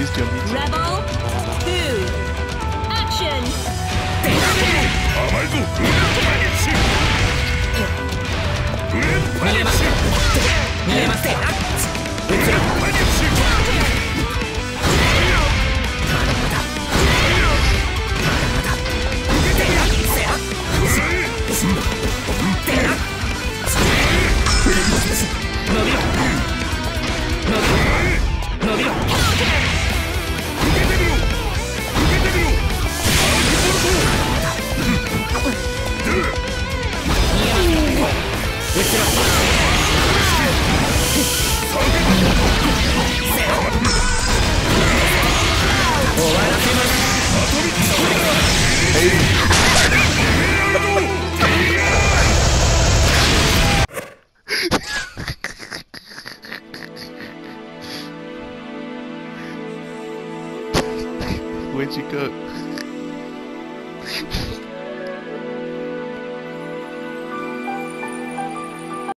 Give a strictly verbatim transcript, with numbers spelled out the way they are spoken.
use jumping. Rebel two, action. 甘いぞ見えます見えますうつろまだまだまだまだてらせらてら伸びろ伸びろ伸びろ受けてみろ受けてみろアウトボルトうつろ終わらせますアトミックソーダ Where'd you go?